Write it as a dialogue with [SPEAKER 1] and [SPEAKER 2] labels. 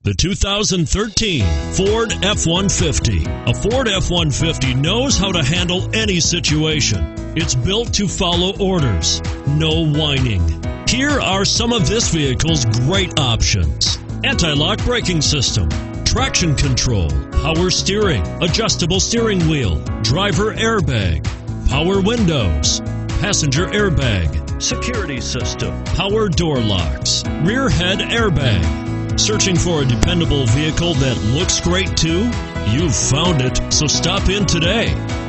[SPEAKER 1] The 2013 Ford F-150. A Ford F-150 knows how to handle any situation. It's built to follow orders, no whining. Here are some of this vehicle's great options: anti-lock braking system, traction control, power steering, adjustable steering wheel, driver airbag, power windows, passenger airbag, security system, power door locks, rear head airbag. Searching for a dependable vehicle that looks great too? You've found it, so stop in today.